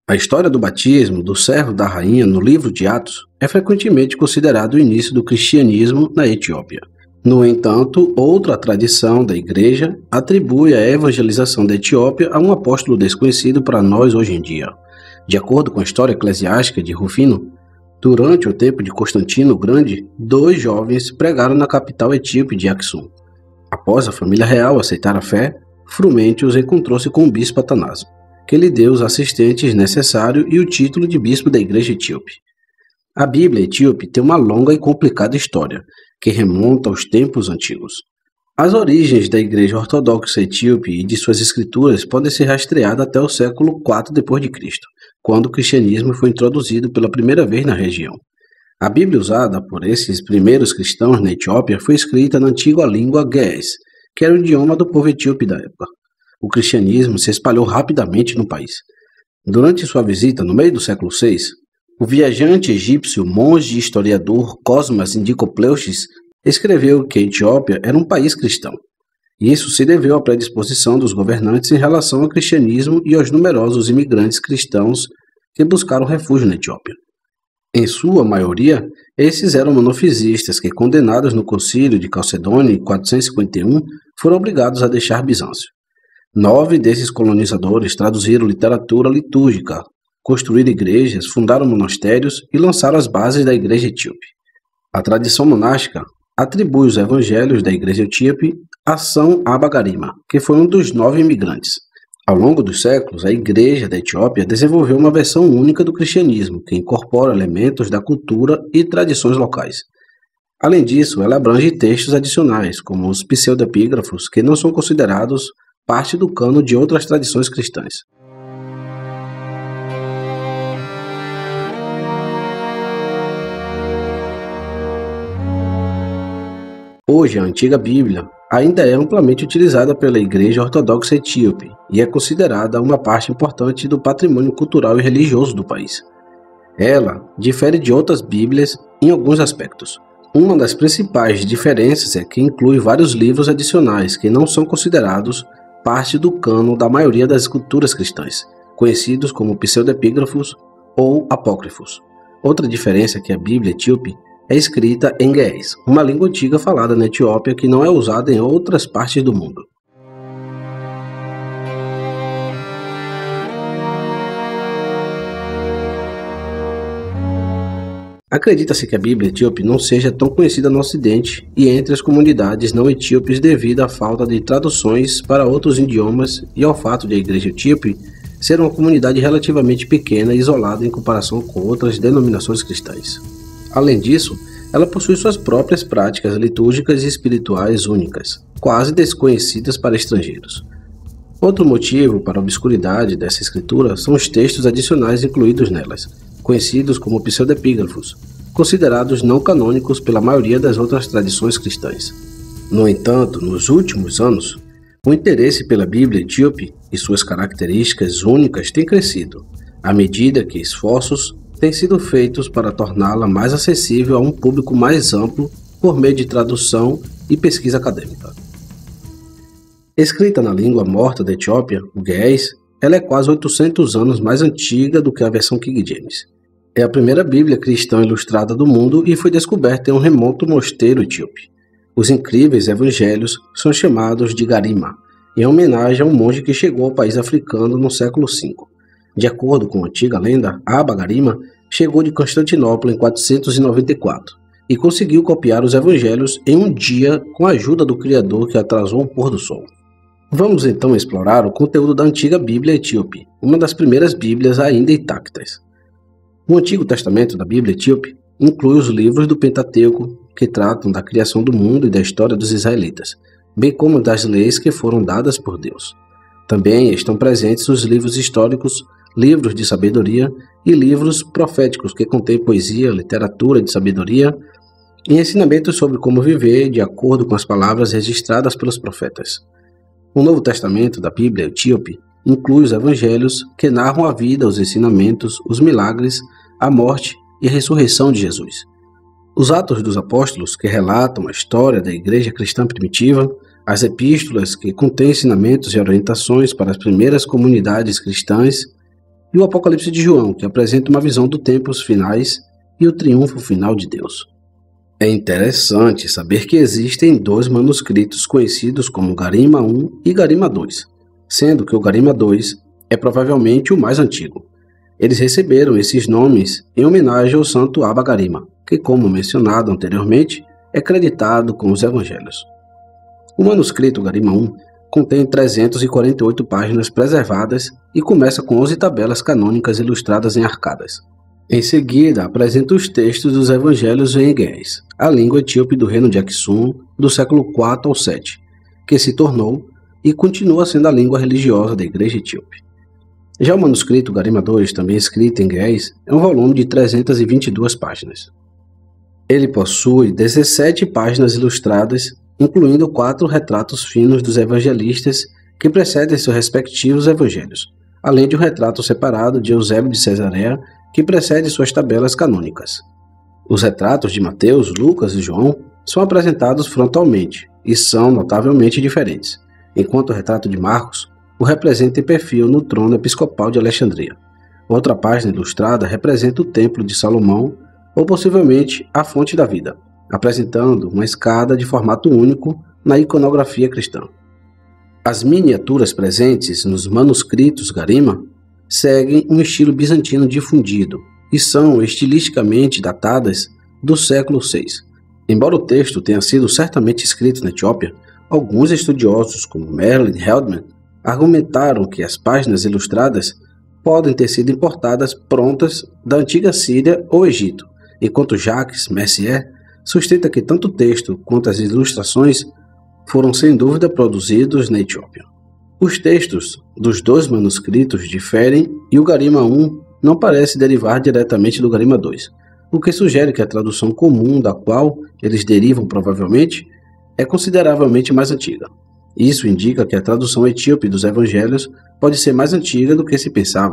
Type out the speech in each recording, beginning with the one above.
A história do batismo do servo da rainha no livro de Atos é frequentemente considerado o início do cristianismo na Etiópia. No entanto, outra tradição da igreja atribui a evangelização da Etiópia a um apóstolo desconhecido para nós hoje em dia. De acordo com a história eclesiástica de Rufino, durante o tempo de Constantino o Grande, 2 jovens pregaram na capital etíope de Aksum. Após a família real aceitar a fé, Frumentius encontrou-se com o bispo Atanásio, que lhe deu os assistentes necessários e o título de bispo da igreja etíope. A Bíblia etíope tem uma longa e complicada história, que remonta aos tempos antigos. As origens da igreja ortodoxa etíope e de suas escrituras podem ser rastreadas até o século IV d.C., quando o cristianismo foi introduzido pela primeira vez na região. A Bíblia usada por esses primeiros cristãos na Etiópia foi escrita na antiga língua Ge'ez, que era o idioma do povo etíope da época. O cristianismo se espalhou rapidamente no país. Durante sua visita no meio do século VI, o viajante egípcio, monge e historiador Cosmas Indicopleustes escreveu que a Etiópia era um país cristão. Isso se deveu à predisposição dos governantes em relação ao cristianismo e aos numerosos imigrantes cristãos que buscaram refúgio na Etiópia. Em sua maioria, esses eram monofisistas que, condenados no Concílio de Calcedônia em 451, foram obrigados a deixar Bizâncio. 9 desses colonizadores traduziram literatura litúrgica, construíram igrejas, fundaram monastérios e lançaram as bases da igreja etíope. A tradição monástica atribui os evangelhos da igreja etíope a São Abba Garima, que foi um dos 9 imigrantes. Ao longo dos séculos, a igreja da Etiópia desenvolveu uma versão única do cristianismo, que incorpora elementos da cultura e tradições locais. Além disso, ela abrange textos adicionais, como os pseudepígrafos, que não são considerados parte do cânon de outras tradições cristãs. Hoje, a antiga Bíblia ainda é amplamente utilizada pela Igreja Ortodoxa Etíope e é considerada uma parte importante do patrimônio cultural e religioso do país. Ela difere de outras Bíblias em alguns aspectos. Uma das principais diferenças é que inclui vários livros adicionais que não são considerados parte do cânon da maioria das escrituras cristãs, conhecidos como pseudepígrafos ou apócrifos. Outra diferença é que a Bíblia etíope é escrita em Ge'ez, uma língua antiga falada na Etiópia que não é usada em outras partes do mundo. Acredita-se que a Bíblia etíope não seja tão conhecida no Ocidente e entre as comunidades não etíopes devido à falta de traduções para outros idiomas e ao fato de a Igreja etíope ser uma comunidade relativamente pequena e isolada em comparação com outras denominações cristãs. Além disso, ela possui suas próprias práticas litúrgicas e espirituais únicas, quase desconhecidas para estrangeiros. Outro motivo para a obscuridade dessa escritura são os textos adicionais incluídos nelas, conhecidos como pseudepígrafos, considerados não canônicos pela maioria das outras tradições cristãs. No entanto, nos últimos anos, o interesse pela Bíblia etíope e suas características únicas tem crescido, à medida que esforços têm sido feitos para torná-la mais acessível a um público mais amplo por meio de tradução e pesquisa acadêmica. Escrita na língua morta da Etiópia, o Ge'ez, ela é quase 800 anos mais antiga do que a versão King James. É a primeira Bíblia cristã ilustrada do mundo e foi descoberta em um remoto mosteiro etíope. Os incríveis evangelhos são chamados de Garima, em homenagem a um monge que chegou ao país africano no século V. De acordo com a antiga lenda, Abba Garima chegou de Constantinopla em 494 e conseguiu copiar os evangelhos em um dia com a ajuda do Criador que atrasou o pôr do sol. Vamos então explorar o conteúdo da antiga Bíblia etíope, uma das primeiras Bíblias ainda intactas. O Antigo Testamento da Bíblia etíope inclui os livros do Pentateuco, que tratam da criação do mundo e da história dos israelitas, bem como das leis que foram dadas por Deus. Também estão presentes os livros históricos, livros de sabedoria e livros proféticos que contêm poesia, literatura de sabedoria e ensinamentos sobre como viver de acordo com as palavras registradas pelos profetas. O Novo Testamento da Bíblia etíope inclui os evangelhos que narram a vida, os ensinamentos, os milagres, a morte e a ressurreição de Jesus. Os Atos dos Apóstolos, que relatam a história da igreja cristã primitiva, as epístolas, que contêm ensinamentos e orientações para as primeiras comunidades cristãs, e o Apocalipse de João, que apresenta uma visão dos tempos finais e o triunfo final de Deus. É interessante saber que existem 2 manuscritos conhecidos como Garima I e Garima II, sendo que o Garima II é provavelmente o mais antigo. Eles receberam esses nomes em homenagem ao santo Abba Garima, que, como mencionado anteriormente, é creditado com os evangelhos. O manuscrito Garima I contém 348 páginas preservadas e começa com 11 tabelas canônicas ilustradas em arcadas. Em seguida, apresenta os textos dos evangelhos em Ge'ez, a língua etíope do reino de Aksum do século IV ao VII, que se tornou e continua sendo a língua religiosa da igreja etíope. Já o manuscrito Garima II, também escrito em Ge'ez, é um volume de 322 páginas. Ele possui 17 páginas ilustradas, incluindo 4 retratos finos dos evangelistas que precedem seus respectivos evangelhos, além de um retrato separado de Eusébio de Cesareia, que precede suas tabelas canônicas. Os retratos de Mateus, Lucas e João são apresentados frontalmente e são notavelmente diferentes, enquanto o retrato de Marcos o representa em perfil no trono episcopal de Alexandria. Outra página ilustrada representa o Templo de Salomão ou possivelmente a Fonte da Vida, apresentando uma escada de formato único na iconografia cristã. As miniaturas presentes nos manuscritos Garima seguem um estilo bizantino difundido e são estilisticamente datadas do século VI. Embora o texto tenha sido certamente escrito na Etiópia, alguns estudiosos, como Merlin Heldman, argumentaram que as páginas ilustradas podem ter sido importadas prontas da antiga Síria ou Egito, enquanto Jacques Messier sustenta que tanto o texto quanto as ilustrações foram sem dúvida produzidos na Etiópia. Os textos dos 2 manuscritos diferem e o Garima I não parece derivar diretamente do Garima II, o que sugere que a tradução comum da qual eles derivam provavelmente é consideravelmente mais antiga. Isso indica que a tradução etíope dos evangelhos pode ser mais antiga do que se pensava.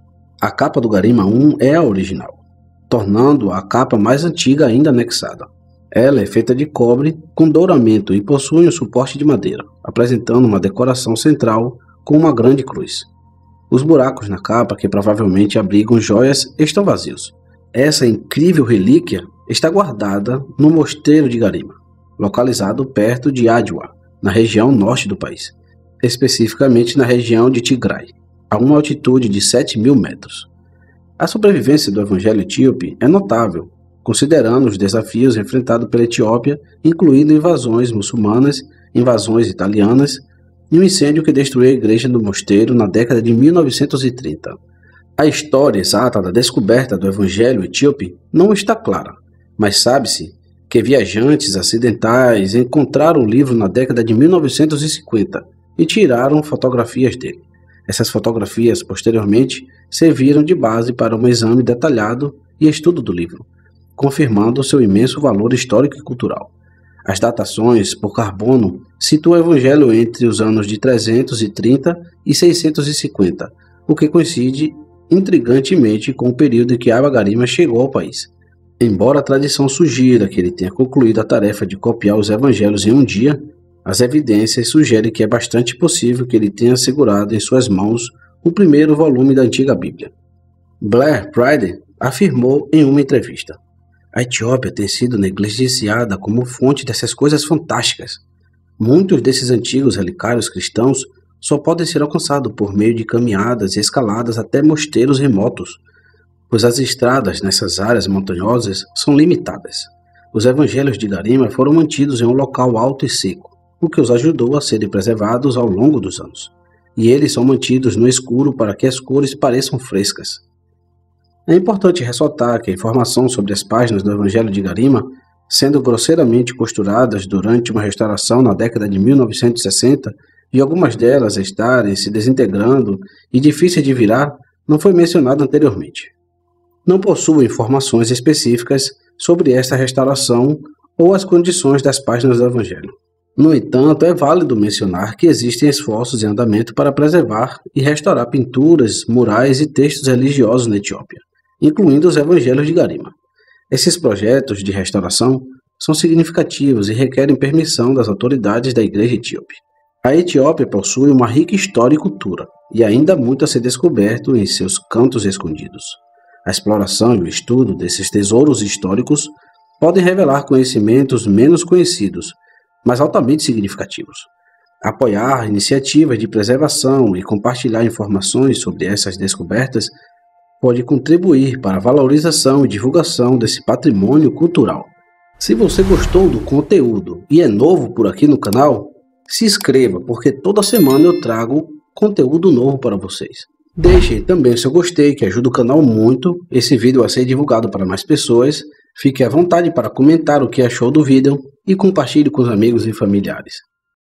A capa do Garima I é a original, tornando a capa mais antiga ainda anexada. Ela é feita de cobre com douramento e possui um suporte de madeira, apresentando uma decoração central com uma grande cruz. Os buracos na capa, que provavelmente abrigam joias, estão vazios. Essa incrível relíquia está guardada no mosteiro de Garima, localizado perto de Adwa, na região norte do país, especificamente na região de Tigray, a uma altitude de 7.000 metros. A sobrevivência do evangelho etíope é notável, considerando os desafios enfrentados pela Etiópia, incluindo invasões muçulmanas, invasões italianas e um incêndio que destruiu a igreja do mosteiro na década de 1930. A história exata da descoberta do evangelho etíope não está clara, mas sabe-se que viajantes acidentais encontraram o livro na década de 1950 e tiraram fotografias dele. Essas fotografias, posteriormente, serviram de base para um exame detalhado e estudo do livro, confirmando seu imenso valor histórico e cultural. As datações por carbono situam o evangelho entre os anos de 330 e 650, o que coincide intrigantemente com o período em que Abba Garima chegou ao país. Embora a tradição sugira que ele tenha concluído a tarefa de copiar os evangelhos em um dia, as evidências sugerem que é bastante possível que ele tenha segurado em suas mãos o primeiro volume da antiga Bíblia. Blair Pridden afirmou em uma entrevista: "A Etiópia tem sido negligenciada como fonte dessas coisas fantásticas. Muitos desses antigos relicários cristãos só podem ser alcançados por meio de caminhadas e escaladas até mosteiros remotos, pois as estradas nessas áreas montanhosas são limitadas. Os evangelhos de Garima foram mantidos em um local alto e seco, o que os ajudou a serem preservados ao longo dos anos, e eles são mantidos no escuro para que as cores pareçam frescas." É importante ressaltar que a informação sobre as páginas do Evangelho de Garima, sendo grosseiramente costuradas durante uma restauração na década de 1960, e algumas delas estarem se desintegrando e difíceis de virar, não foi mencionado anteriormente. Não possui informações específicas sobre esta restauração ou as condições das páginas do Evangelho. No entanto, é válido mencionar que existem esforços em andamento para preservar e restaurar pinturas, murais e textos religiosos na Etiópia, incluindo os Evangelhos de Garima. Esses projetos de restauração são significativos e requerem permissão das autoridades da Igreja Etíope. A Etiópia possui uma rica história e cultura, e ainda muito a ser descoberto em seus cantos escondidos. A exploração e o estudo desses tesouros históricos podem revelar conhecimentos menos conhecidos, mas altamente significativos. Apoiar iniciativas de preservação e compartilhar informações sobre essas descobertas pode contribuir para a valorização e divulgação desse patrimônio cultural. Se você gostou do conteúdo e é novo por aqui no canal, se inscreva, porque toda semana eu trago conteúdo novo para vocês. Deixem também o seu gostei, que ajuda o canal muito, esse vídeo a ser divulgado para mais pessoas. Fique à vontade para comentar o que achou do vídeo e compartilhe com os amigos e familiares.